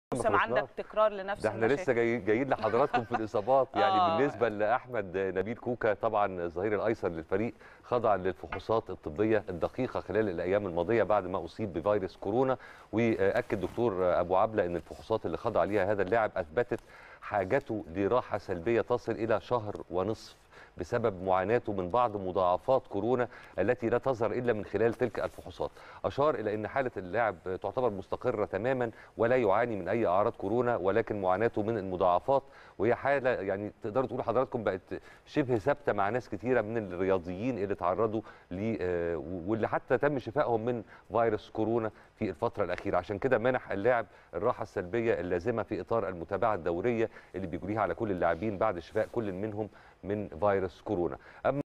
موسم عندك تكرار لنفس ده احنا المشاكل. لسه جايين لحضراتكم في الاصابات. يعني بالنسبه يعني لاحمد نبيل كوكا، طبعا الظهير الايسر للفريق، خضع للفحوصات الطبيه الدقيقه خلال الايام الماضيه بعد ما اصيب بفيروس كورونا. واكد دكتور ابو عبله ان الفحوصات اللي خضع ليها هذا اللاعب اثبتت حاجته لراحه سلبيه تصل الى شهر ونصف بسبب معاناته من بعض مضاعفات كورونا التي لا تظهر الا من خلال تلك الفحوصات. اشار الى ان حاله اللاعب تعتبر مستقره تماما ولا يعاني من اي اعراض كورونا، ولكن معاناته من المضاعفات، وهي حاله يعني تقدروا تقولوا حضراتكم بقت شبه ثابته مع ناس كثيره من الرياضيين اللي تعرضوا ل واللي حتى تم شفائهم من فيروس كورونا في الفتره الاخيره. عشان كده منح اللاعب الراحه السلبيه اللازمه في اطار المتابعه الدوريه اللي بيجريها على كل اللاعبين بعد شفاء كل منهم من فيروس كورونا.